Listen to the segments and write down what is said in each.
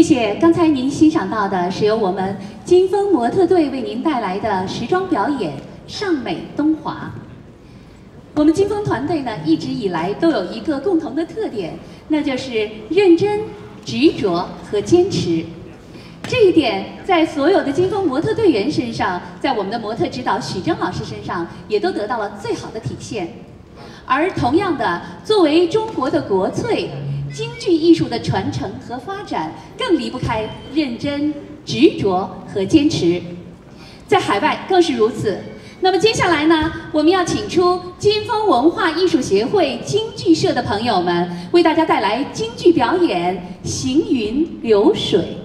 谢。刚才您欣赏到的是由我们金风模特队为您带来的时装表演《尚美东华》。我们金风团队呢，一直以来都有一个共同的特点，那就是认真、执着和坚持。这一点在所有的金风模特队员身上，在我们的模特指导许峥老师身上，也都得到了最好的体现。而同样的，作为中国的国粹，京剧艺术的传承和发展更离不开认真、执着和坚持，在海外更是如此。那么接下来呢，我们要请出金风文化艺术协会京剧社的朋友们，为大家带来京剧表演《行云流水》。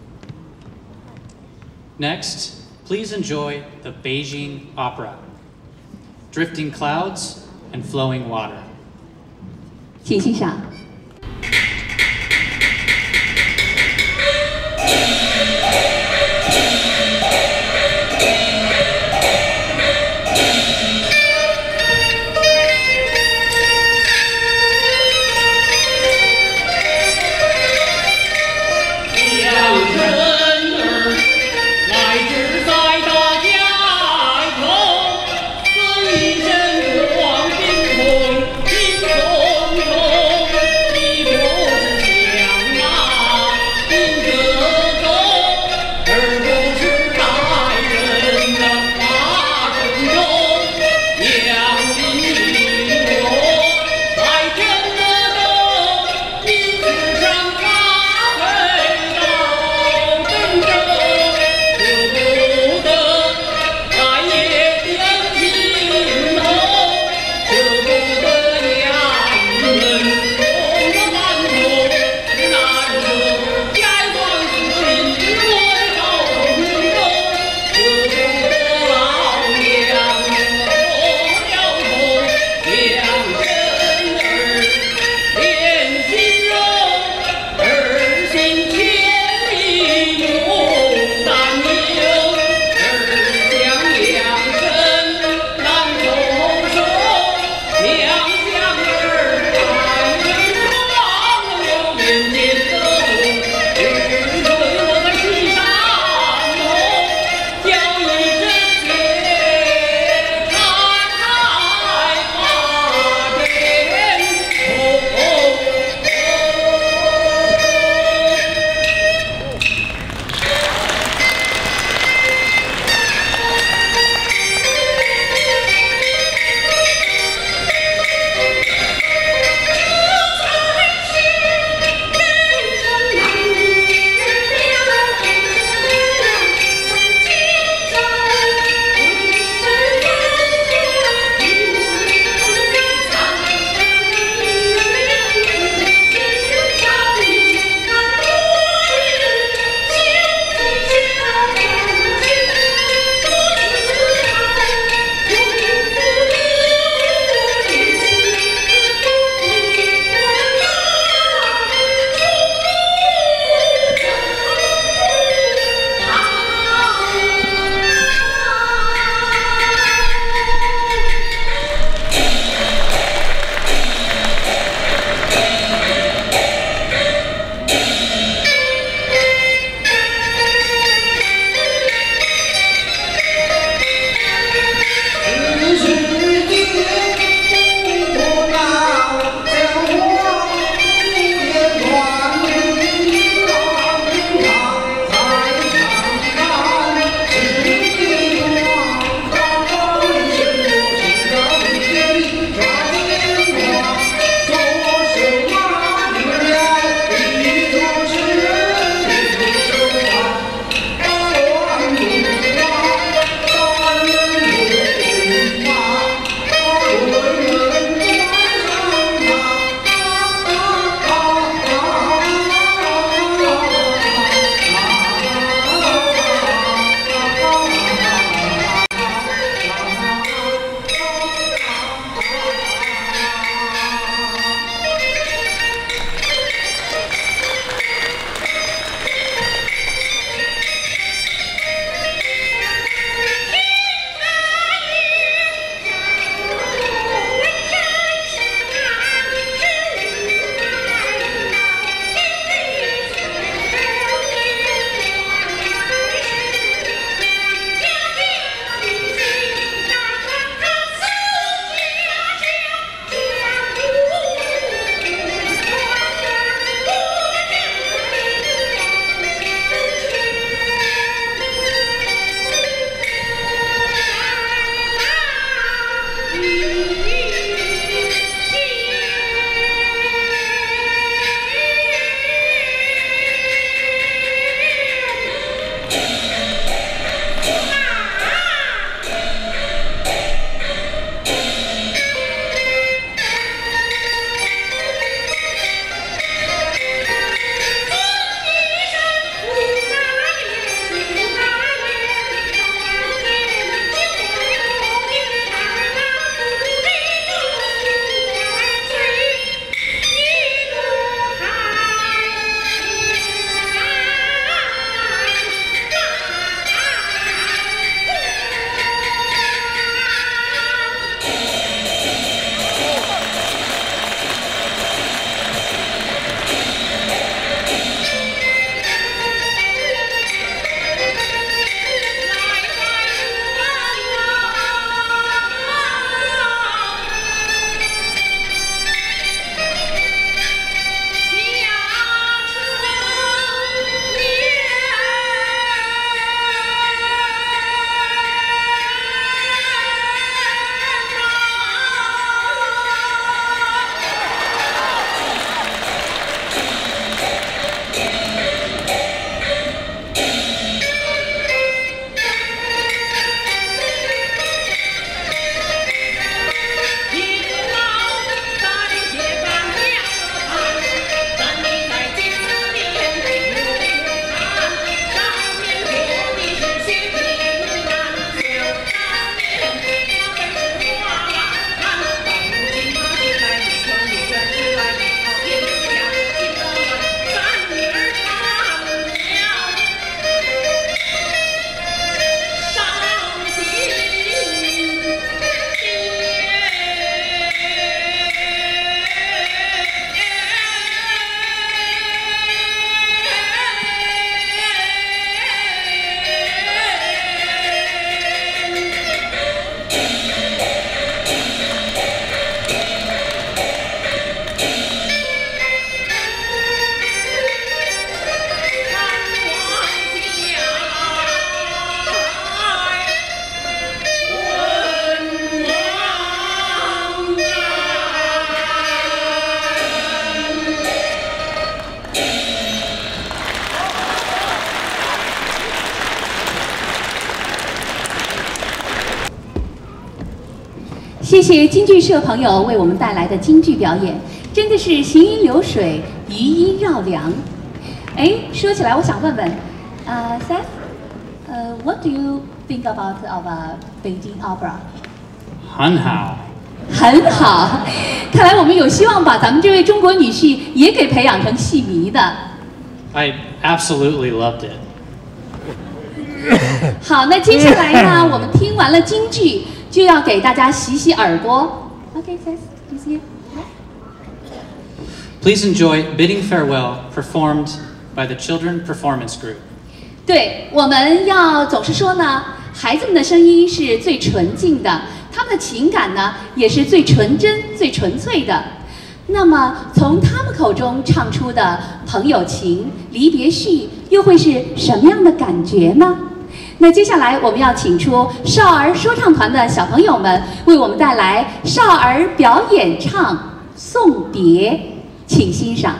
Next, please enjoy the Beijing Opera, Drifting Clouds and Flowing Water. 请欣赏。 谢谢京剧社朋友为我们带来的京剧表演，真的是行云流水，余音绕梁。哎，说起来，我想问问，Seth，what do you think about our Beijing opera？ 很好。 很好，看来我们有希望把咱们这位中国女婿也给培养成戏迷的。 I absolutely loved it. 好，那接下来呢，我们听完了京剧，就要给大家洗洗耳朵。Okay, Seth, please. Please enjoy Bidding Farewell, performed by the Children Performance Group. 对，我们要总是说呢，孩子们的声音是最纯净的，他们的情感呢也是最纯真、最纯粹的。那么从他们口中唱出的朋友情、离别序，又会是什么样的感觉呢？那接下来我们要请出少儿说唱团的小朋友们，为我们带来少儿表演唱《送别》，请欣赏。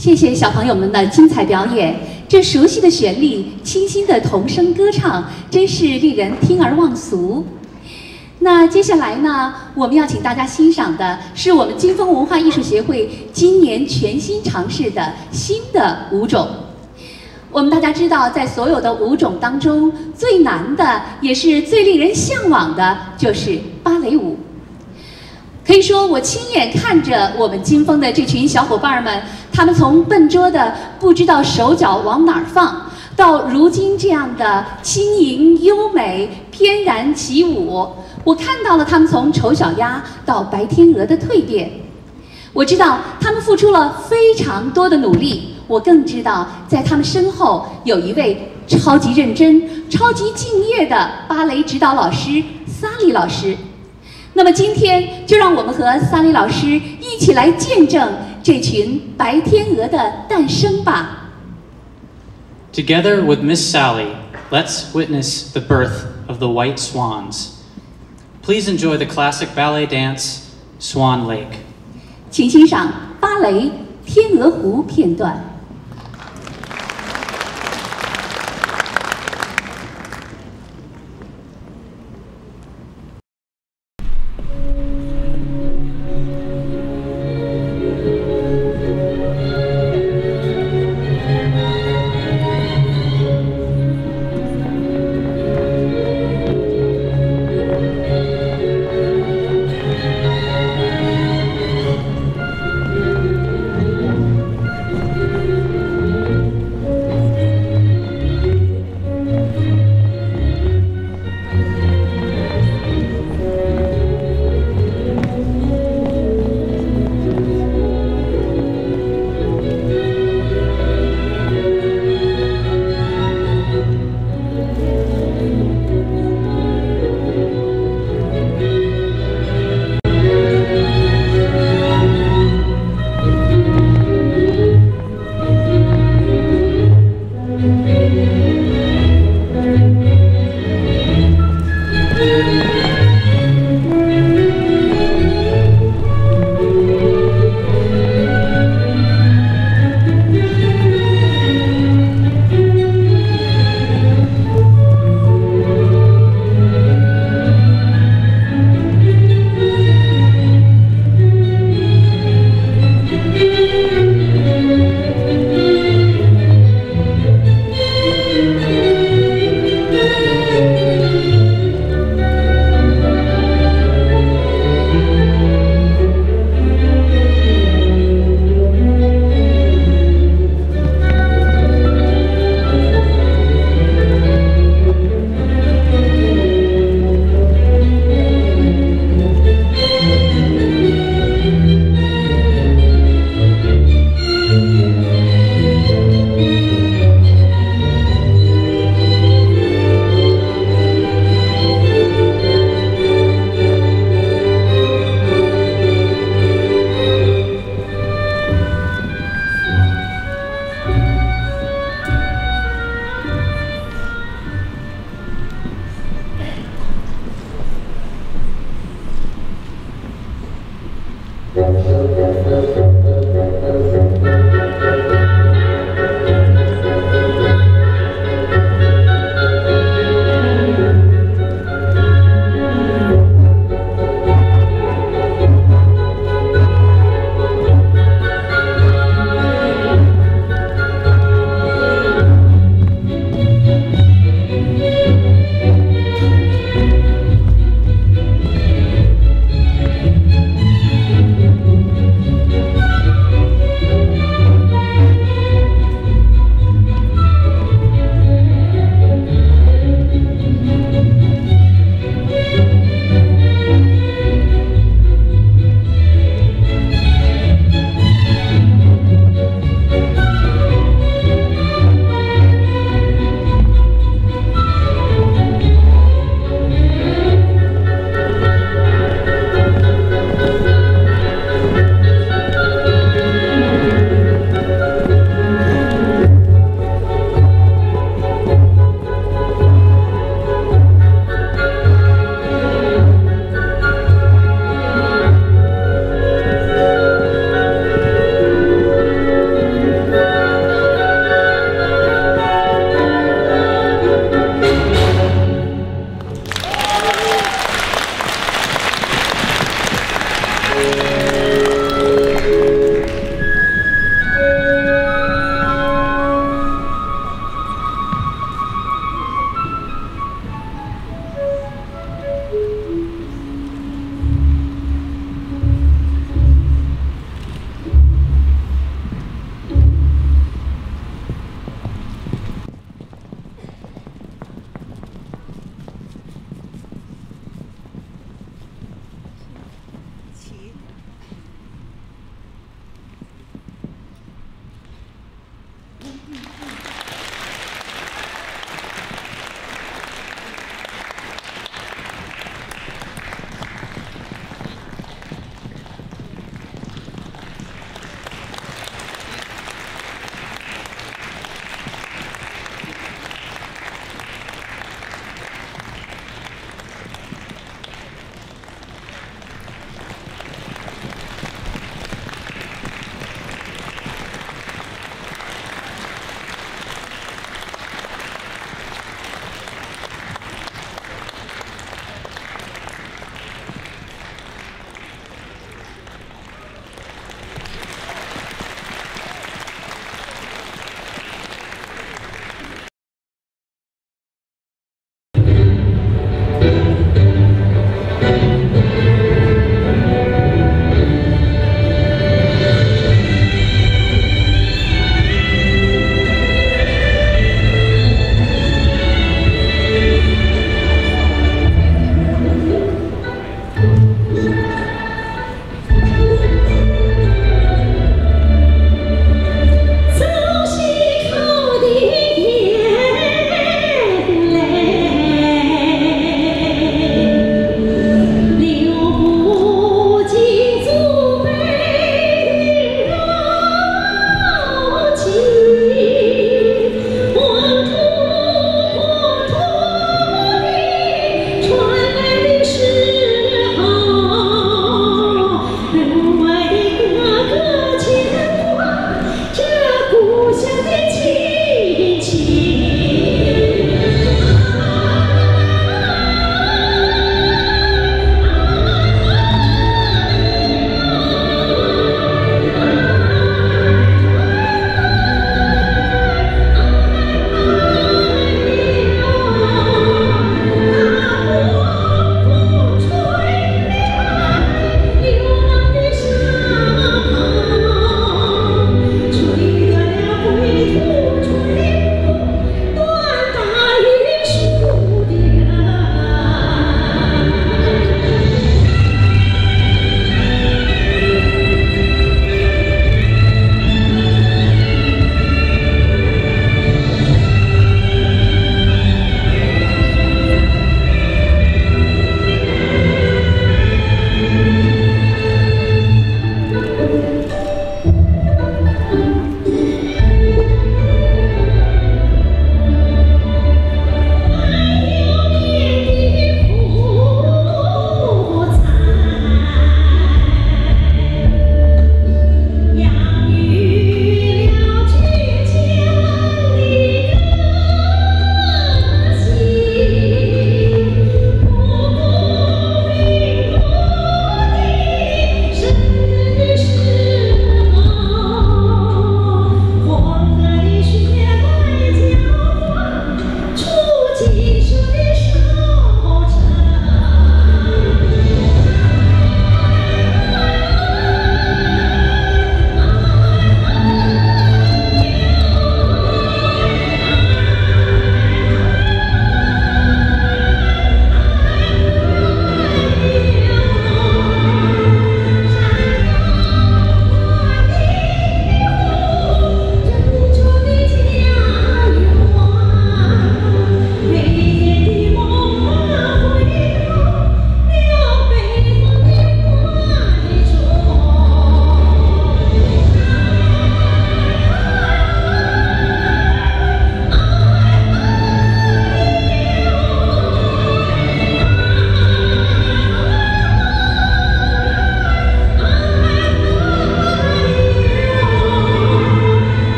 谢谢小朋友们的精彩表演，这熟悉的旋律、清新的童声歌唱，真是令人听而忘俗。那接下来呢，我们要请大家欣赏的是我们金风文化艺术协会今年全新尝试的新的舞种。我们大家知道，在所有的舞种当中，最难的也是最令人向往的，就是芭蕾舞。可以说，我亲眼看着我们金风的这群小伙伴们，他们从笨拙的不知道手脚往哪儿放，到如今这样的轻盈优美、翩然起舞，我看到了他们从丑小鸭到白天鹅的蜕变。我知道他们付出了非常多的努力，我更知道在他们身后有一位超级认真、超级敬业的芭蕾指导老师萨莉老师。那么今天就让我们和萨莉老师一起来见证这群白天鹅的诞生吧。 Together with Miss Sally, let's witness the birth of the white swans. Please enjoy the classic ballet dance, Swan Lake. 请欣赏芭蕾《天鹅湖》片段。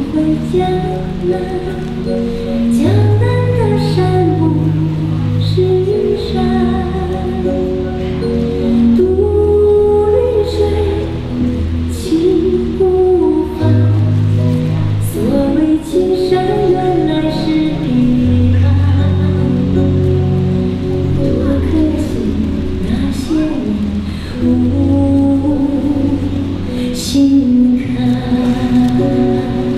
回江南，江南的山不是云山，独绿水，情不放。所谓情深，原来是彼岸。多可惜，那些年无心看。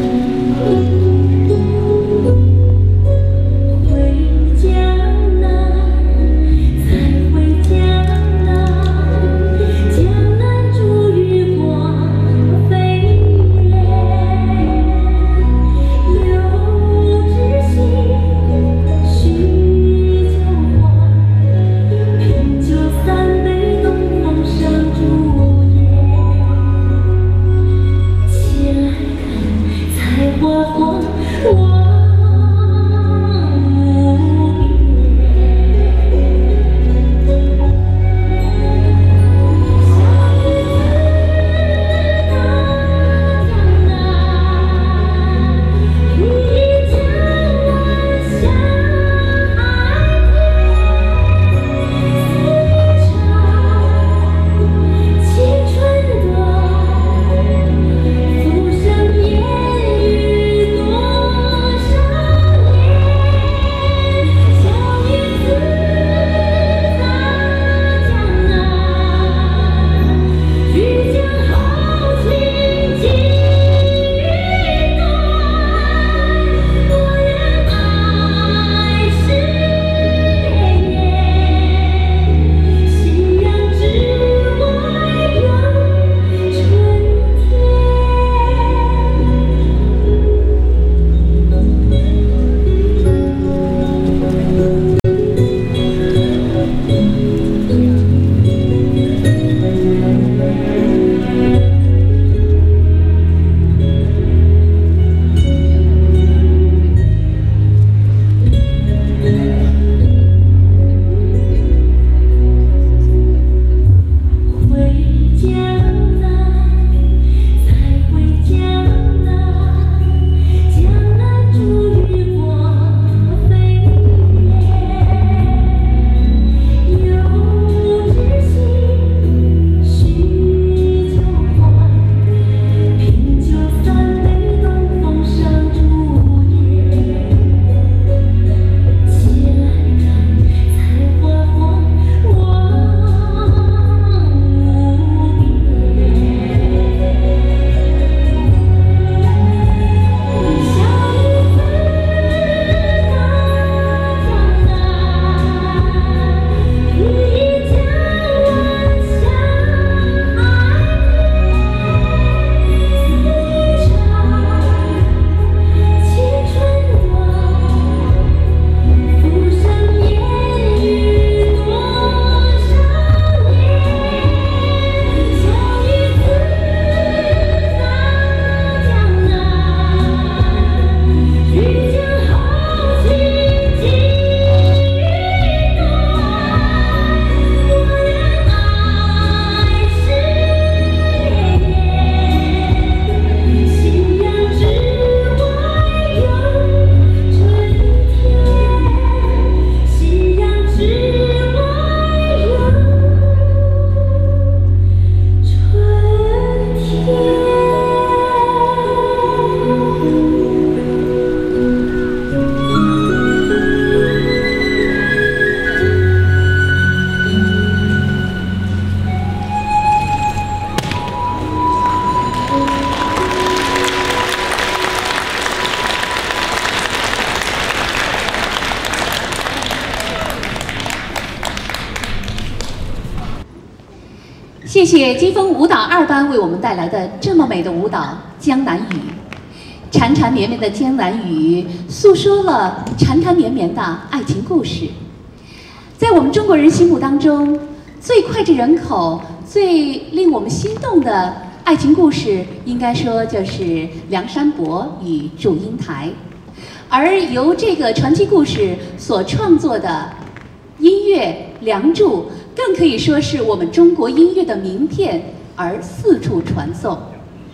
谢谢金风舞蹈2班为我们带来的这么美的舞蹈《江南雨》。缠缠绵绵的江南雨，诉说了缠缠绵绵的爱情故事。在我们中国人心目当中，最脍炙人口、最令我们心动的爱情故事，应该说就是梁山伯与祝英台。而由这个传奇故事所创作的音乐《梁祝》，更可以说是我们中国音乐的名片，而四处传颂。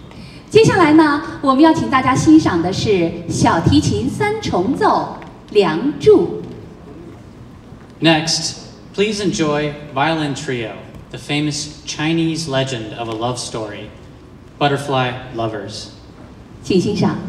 接下来呢，我们要请大家欣赏的是小提琴三重奏《梁祝》。 Next, please enjoy Violin Trio, the famous Chinese legend of a love story, Butterfly Lovers. 请欣赏。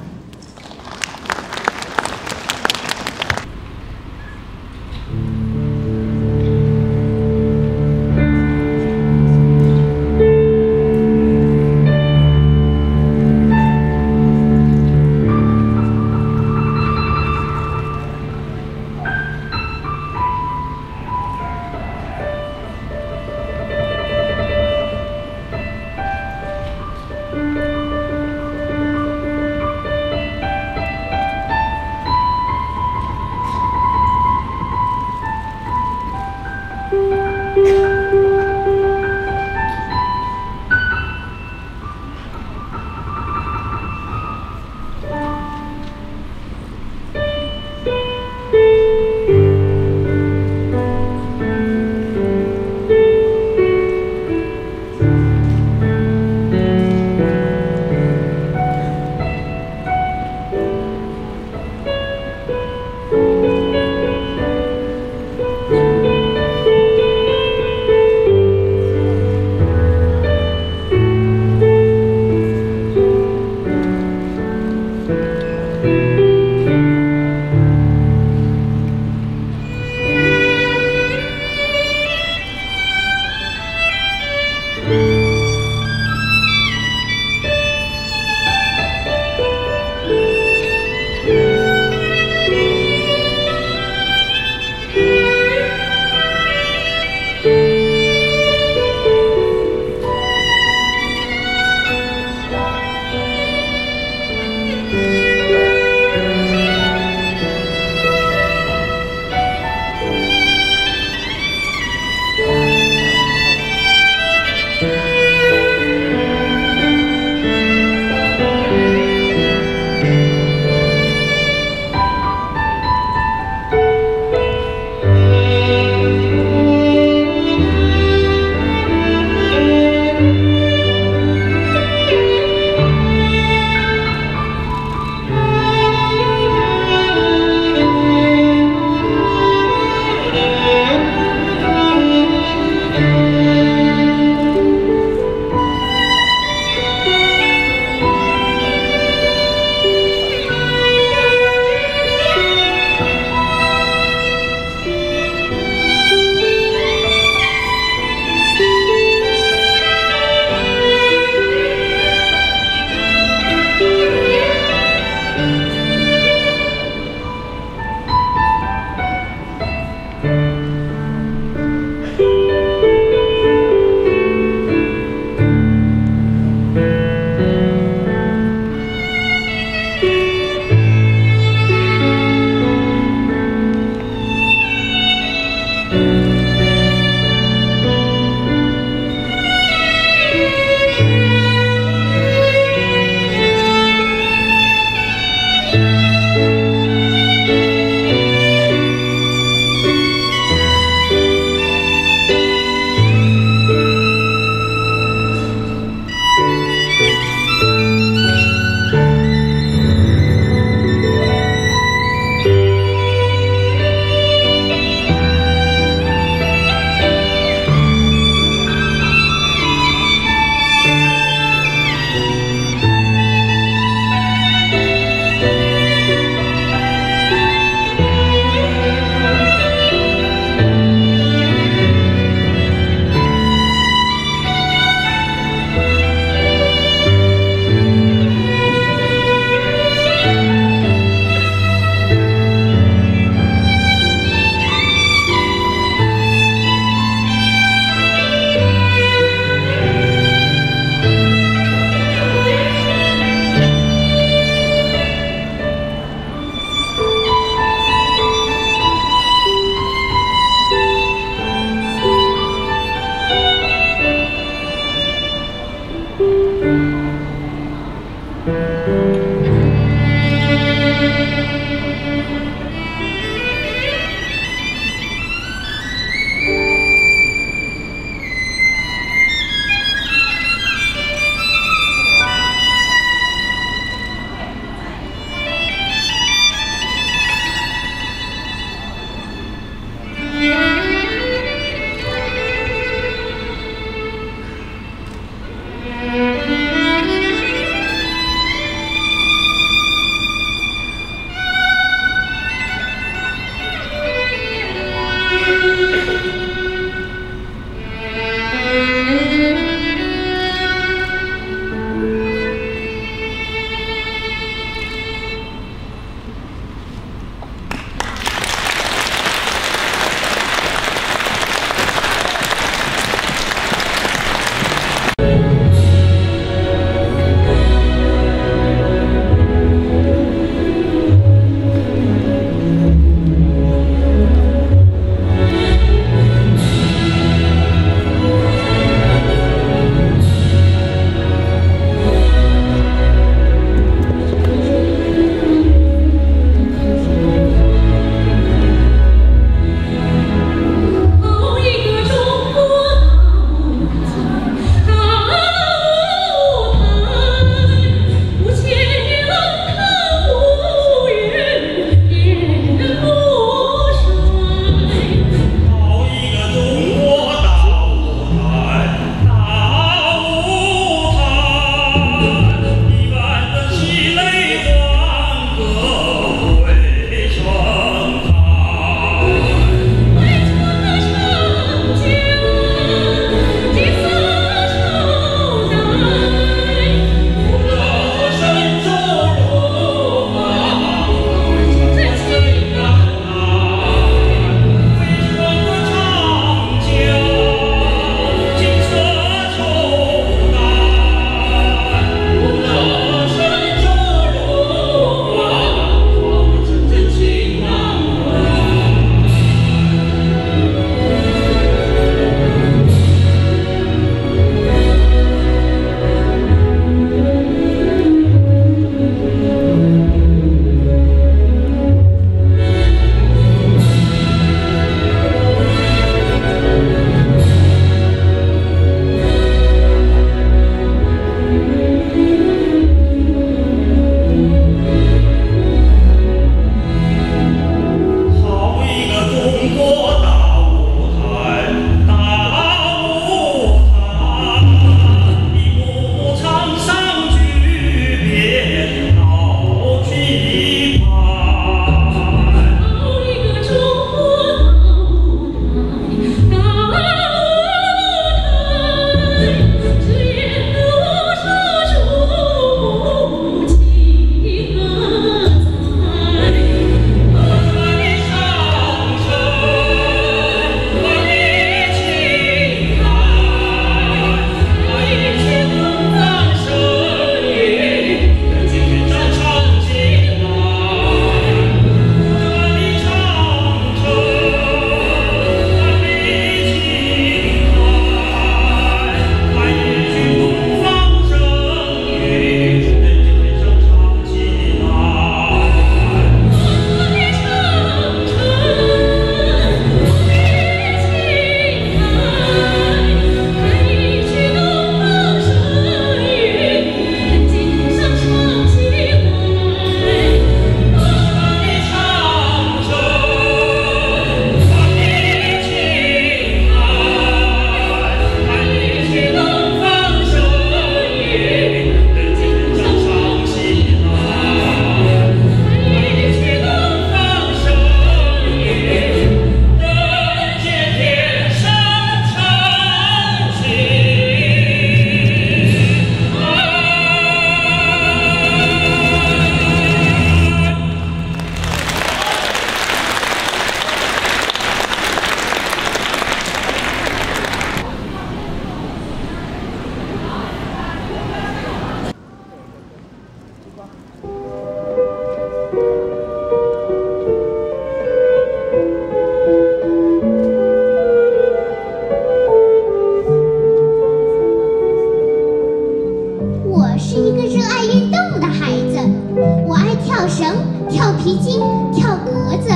是一个热爱运动的孩子，我爱跳绳、跳皮筋、跳格子、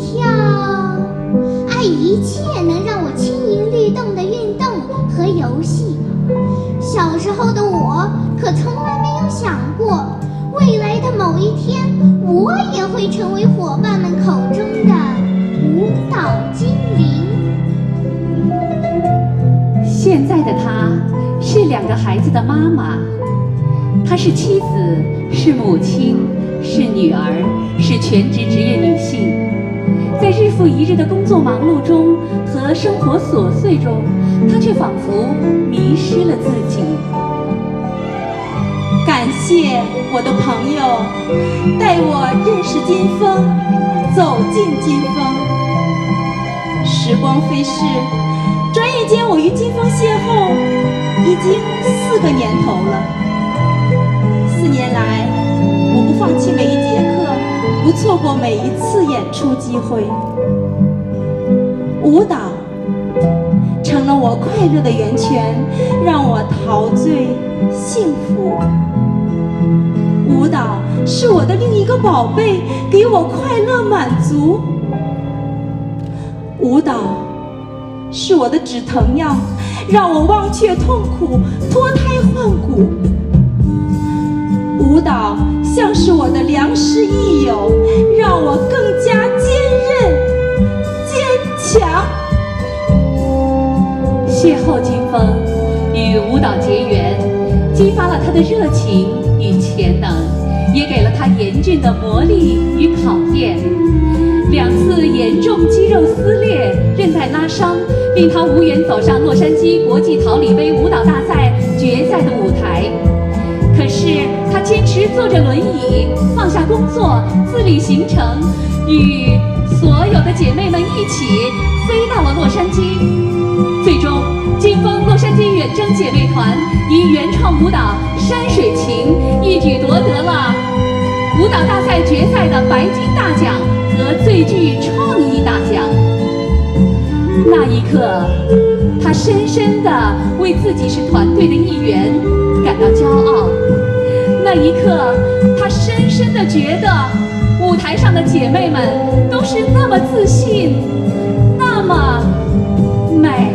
爱一切能让我轻盈律动的运动和游戏。小时候的我可从来没有想过，未来的某一天，我也会成为伙伴们口中的舞蹈精灵。 现在的她是2个孩子的妈妈，她是妻子，是母亲，是女儿，是全职职业女性。在日复一日的工作忙碌中和生活琐碎中，她却仿佛迷失了自己。 感谢我的朋友带我认识金峰，走进金峰。时光飞逝，转眼间我与金峰邂逅已经4个年头了。4年来，我不放弃每一节课，不错过每一次演出机会。舞蹈成了我快乐的源泉，让我陶醉幸福。舞蹈是我的另一个宝贝，给我快乐满足。舞蹈是我的止疼药，让我忘却痛苦，脱胎换骨。舞蹈像是我的良师益友，让我更加坚韧、坚强。 邂逅金峰，与舞蹈结缘，激发了他的热情与潜能，也给了他严峻的磨砺与考验。2次严重肌肉撕裂、韧带拉伤，令他无缘走上洛杉矶国际桃李杯舞蹈大赛决赛的舞台。可是他坚持坐着轮椅，放下工作，自律行程，与所有的姐妹们一起飞到了洛杉矶。最终，金峰洛杉矶远征姐妹团以原创舞蹈《山水情》一举夺得了舞蹈大赛决赛的白金大奖和最具创意大奖。那一刻，他深深地为自己是团队的一员感到骄傲。那一刻，他深深地觉得舞台上的姐妹们都是那么自信，那么美。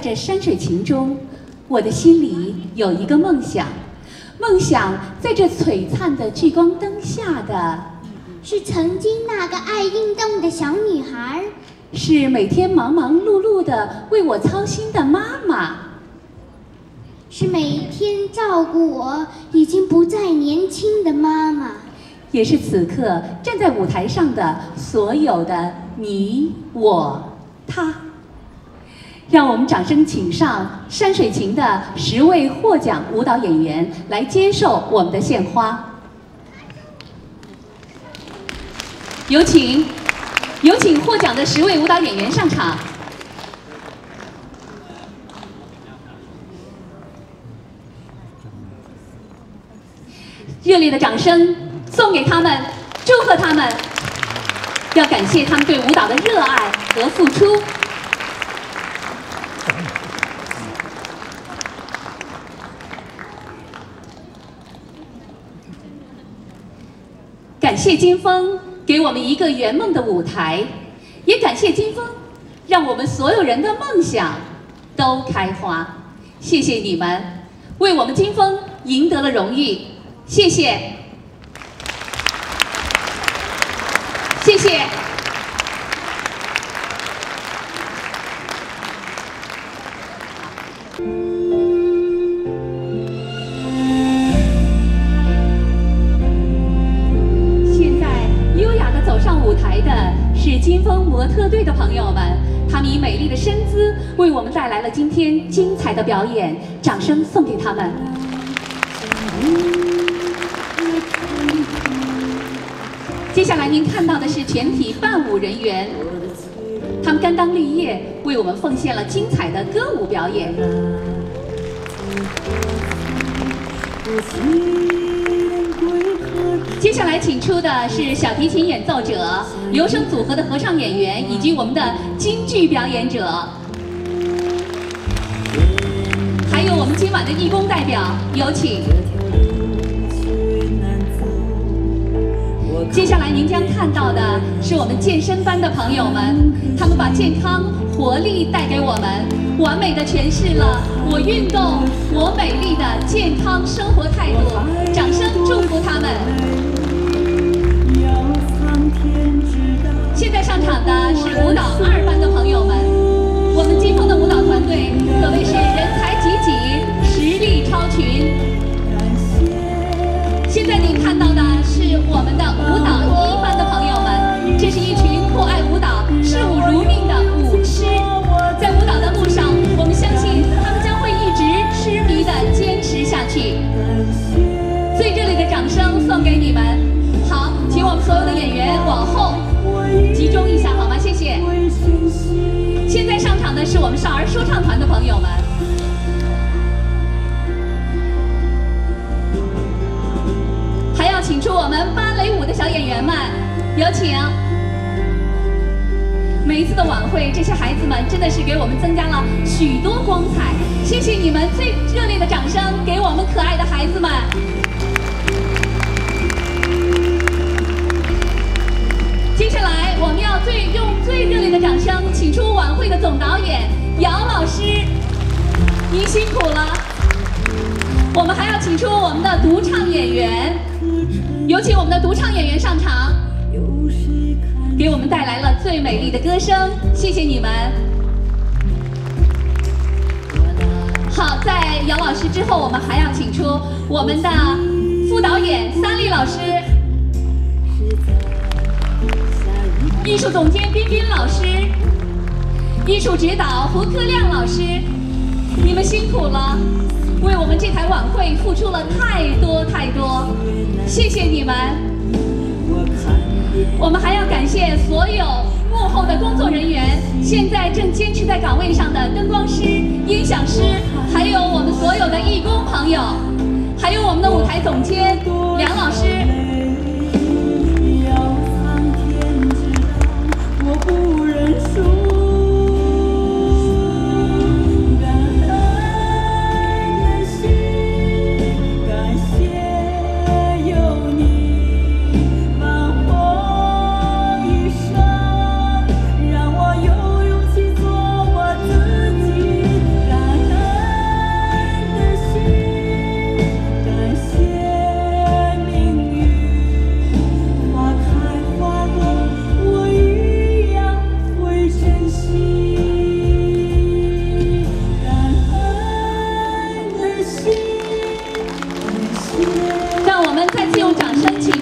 这山水情中，我的心里有一个梦想，梦想在这璀璨的聚光灯下的， 是曾经那个爱运动的小女孩， 是每天忙忙碌碌的为我操心的妈妈， 是每天照顾我已经不再年轻的妈妈， 也是此刻站在舞台上的所有的你我他。让我们掌声请上山水情的10位获奖舞蹈演员来接受我们的献花。有请获奖的10位舞蹈演员上场。热烈的掌声送给他们，祝贺他们，要感谢他们对舞蹈的热爱和付出。感谢金风给我们一个圆梦的舞台，也感谢金风让我们所有人的梦想都开花。谢谢你们，为我们金风赢得了荣誉，谢谢，谢谢。舞台的是金风模特队的朋友们，他们以美丽的身姿为我们带来了今天精彩的表演，掌声送给他们。接下来您看到的是全体伴舞人员，他们甘当绿叶，为我们奉献了精彩的歌舞表演。接下来请出的是小提琴演奏者、留声组合的合唱演员以及我们的京剧表演者，还有我们今晚的义工代表，有请。接下来您将看到的是我们健身班的朋友们，他们把健康、活力带给我们，完美的诠释了我运动、我美丽的健康生活态度。掌声祝福他们。现在上场的是舞蹈2班的朋友们，我们金风的舞蹈团队可谓是人才济济，实力超群。现在您看到的是我们的舞蹈1班的朋友们，这是一群酷爱舞蹈、视舞如命的舞痴。在舞蹈的路上，我们相信他们将会一直痴迷地坚持下去。最热烈的掌声送给你们。好，请我们所有的演员往后集中一下好吗？谢谢。现在上场的是我们少儿说唱团的朋友们，还要请出我们芭蕾舞的小演员们，有请。每一次的晚会，这些孩子们真的是给我们增加了许多光彩，谢谢你们最热烈的掌声给我们可爱的孩子们。接下来我们要用最热烈的掌声请出晚会的总导演姚老师，您辛苦了。我们还要请出我们的独唱演员，有请我们的独唱演员上场，给我们带来了最美丽的歌声，谢谢你们。好，在姚老师之后，我们还要请出我们的副导演三立老师，艺术总监彬彬老师，艺术指导胡克亮老师，你们辛苦了，为我们这台晚会付出了太多太多，谢谢你们。我们还要感谢所有幕后的工作人员，现在正坚持在岗位上的灯光师、音响师，还有我们所有的义工朋友，还有我们的舞台总监梁老师。我不认输。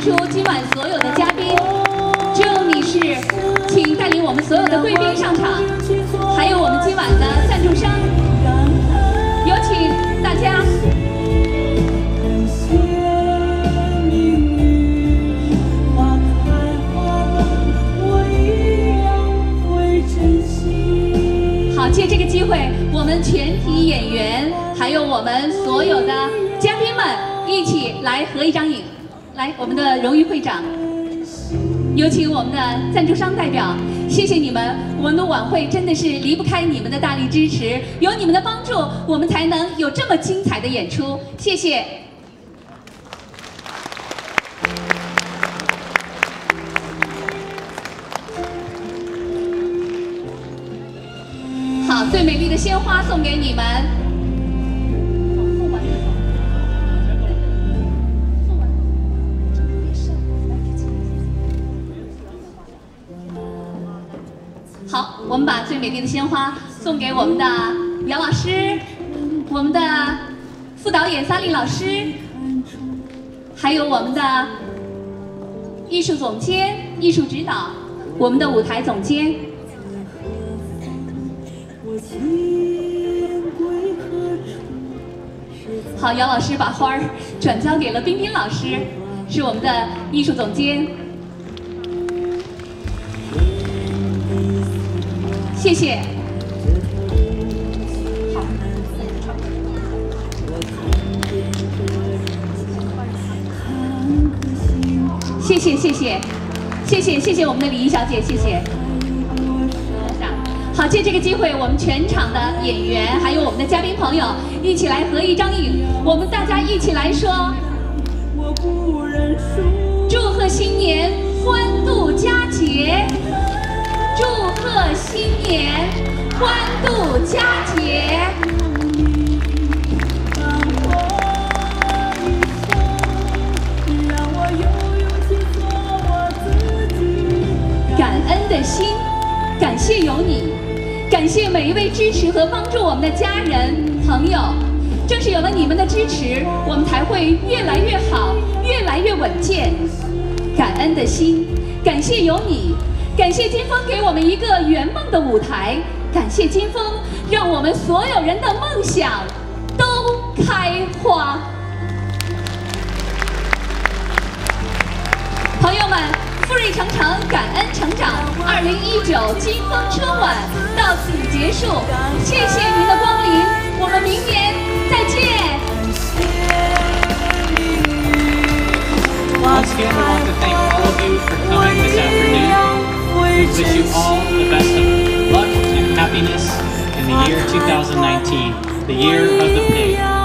出今晚所有的嘉宾。郑女士，请带领我们所有的贵宾上场，还有我们今晚的赞助商，有请大家。好，借这个机会，我们全体演员，还有我们所有的嘉宾们，一起来合一张影。来，我们的荣誉会长。有请我们的赞助商代表，谢谢你们，我们的晚会真的是离不开你们的大力支持，有你们的帮助，我们才能有这么精彩的演出，谢谢。好，最美丽的鲜花送给你们。好，我们把最美丽的鲜花送给我们的姚老师，我们的副导演萨利老师，还有我们的艺术总监、艺术指导，我们的舞台总监。好，姚老师把花儿转交给了彬彬老师，是我们的艺术总监。谢谢。谢谢谢谢谢谢谢谢我们的礼仪小姐，谢谢。好，借这个机会，我们全场的演员还有我们的嘉宾朋友一起来合一张影，我们大家一起来说：祝贺新年，欢度佳节。祝贺新年，欢度佳节。感恩的心，感谢有你，感谢每一位支持和帮助我们的家人朋友。正是有了你们的支持，我们才会越来越好，越来越稳健。感恩的心，感谢有你。感谢金峰给我们一个圆梦的舞台，感谢金峰让我们所有人的梦想都开花。朋友们，富瑞长城，感恩成长，2019金峰春晚到此结束，谢谢您的光临，我们明年再见。 Once again, we want to thank all of you for coming this afternoon. We wish you all the best of luck and happiness in the year 2019, the year of the pig.